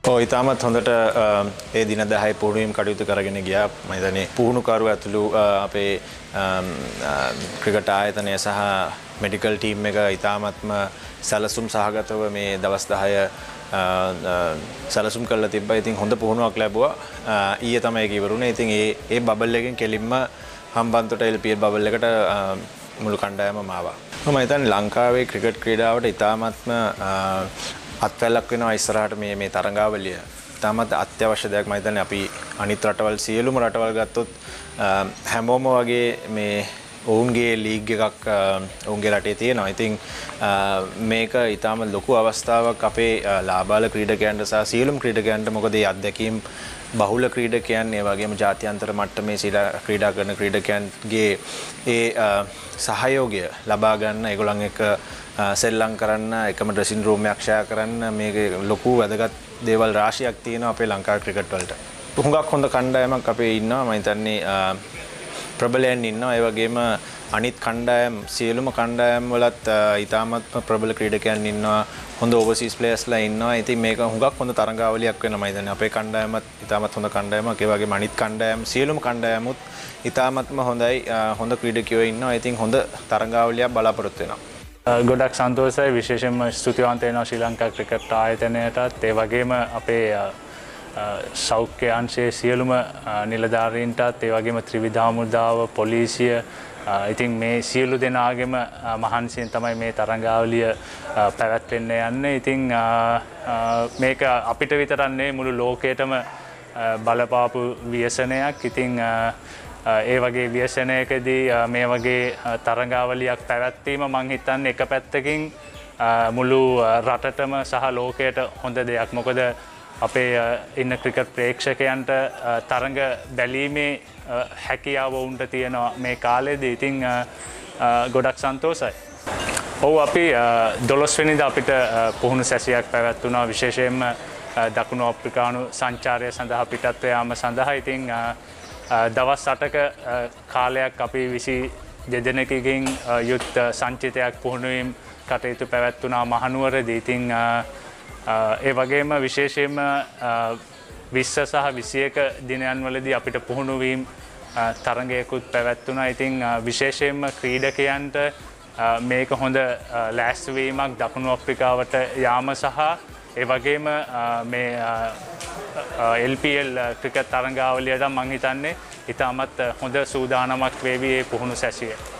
ඔව් ඉතාමත් හොඳට ඒ දින 10 පුහුණුවීම් කටයුතු කරගෙන ගියා. මම හිතන්නේ පුහුණුකරු ඇතුළු අපේ ක්‍රිකට් ආයතනය සහ මෙඩිකල් ටීම් එක ඉතාමත්ම සැලසුම් සහගතව මේ දවස් 10 සැලසුම් කරලා තිබ්බා. ඉතින් හොඳ පුහුණුවක් ලැබුවා. ඊයේ තමයි ඒක ඉවරුනේ. ඉතින් ඒ බබල් එකෙන් කෙලින්ම හම්බන්තොට LPL බබල් එකට මුළු කණ්ඩායමම ආවා. මම හිතන්නේ ලංකාවේ ක්‍රිකට් ක්‍රීඩාවට ඉතාමත්ම අත්වැල්ලක් වෙනවා ඉස්සරහට මේ තරඟාවලිය. ඉතාමත් අත්‍යවශ්‍ය දෙයක්. මම හිතන්නේ අපි අනිත් රටවල් සියලුම රටවල් ගත්තොත් හැමෝම වගේ මේ ඔවුන්ගේ ලීග් එකක් ඔවුන්ගේ රටේ තියෙනවා. ඉතින් මේක ඉතාම ලොකු අවස්ථාවක් අපේ ලාබාල ක්‍රීඩකයන්ට සහ සියලුම ක්‍රීඩකයන්ට. මොකද මේ අත්දැකීම් බහුල ක්‍රීඩකයන් ඒ වගේම ජාත්‍යන්තර මට්ටමේ ක්‍රීඩා කරන ක්‍රීඩකයන්ගේ ඒ සහයෝගය ලබා ගන්න, ඒගොල්ලන් එක්ක සෙල්ලම් කරන්න, එකම ඩ්‍රෙසින් රූම් එකක් ෂෙයා කරන්න, මේක ලොකු වැදගත් දේවල් රාශියක් තියෙනවා අපේ ලංකා ක්‍රිකට් වලට. හුඟක් හොඳ කණ්ඩායමක් අපේ ඉන්නවා. මම හිතන්නේ ප්‍රබලයන් ඉන්නවා. ඒ වගේම අනිත් කණ්ඩායම් සියලුම කණ්ඩායම් වලත් ඉතාමත්ම ප්‍රබල ක්‍රීඩකයන් ඉන්නවා. හොඳ ඕවර්සීස් ප්ලේයර්ස්ලා ඉන්නවා. ඉතින් මේක හුඟක් හොඳ තරඟාවලියක් වෙනවා. මම හිතන්නේ අපේ කණ්ඩායමත් ඉතාමත් හොඳ කණ්ඩායමක්. ඒ වගේම අනිත් කණ්ඩායම් සියලුම කණ්ඩායමුත් ඉතාමත්ම හොඳයි. හොඳ ක්‍රීඩකයෝ ඉන්නවා. ඉතින් හොඳ තරඟාවලියක් බලාපොරොත්තු වෙනවා. ගොඩක් සන්තෝෂයි. විශේෂයෙන්ම ස්තුතිවන්ත වෙනවා ශ්‍රී ලංකා ක්‍රිකට් ආයතනයටත්, ඒ වගේම අපේ සෞඛ්‍ය අංශයේ සියලුම නිලධාරීන්ටත්, ඒ වගේම ත්‍රිවිධ හමුදාව, පොලිසිය, ඉතින් මේ සියලු දෙනාගේම මහන්සියෙන් තමයි මේ තරඟාවලිය පැවැත්වෙන්න යන්නේ. ඉතින් මේක අපිට විතරක් නෙවෙයි මුළු ලෝකයටම බලපාපු ව්‍යසනයක්. ඉතින් ඒ වගේ ව්‍යසනයකදී මේ වගේ තරඟාවලියක් පැවැත්වීම මං හිතන්නේ එක පැත්තකින් මුළු රටටම සහ ලෝකයට හොඳ දෙයක්. මොකද අපේ ඉන්න ක්‍රිකට් ප්‍රේක්ෂකයන්ට තරඟ බැලීමේ හැකියාව වුන්ට තියෙනවා මේ කාලෙදී. ඉතින් ගොඩක් සන්තෝෂයි. ඔව් අපි 12 වෙනිදා අපිට පුහුණු සැසියක් පැවැත්වුණා. විශේෂයෙන්ම දකුණු අප්‍රිකානු සංචාරය සඳහා පිටත්ව යාම සඳහා. ඉතින් දවස් 8ක කාලයක් අපි 22 දෙනෙකුගෙන් යුත් සංචිතයක් පුහුණුවීම් කටයුතු පැවැත්වුණා මහනුවරදී. ඉතින් ඒ වගේම විශේෂයෙන්ම 20 සහ 21 දිනයන් වලදී අපිට පුහුණුවීම් තරඟයකුත් පැවැත්වුණා. ඉතින් විශේෂයෙන්ම ක්‍රීඩකයන්ට මේක හොඳ ලෑස්තිවීමක් දකුණු අප්‍රිකාවට යාම සහ ඒ වගේම මේ LPL ක්‍රිකට් තරඟාවලියට මං හිතන්නේ ඉතාමත් හොඳ සූදානමක් වේවි මේ පුහුණු සැසිය.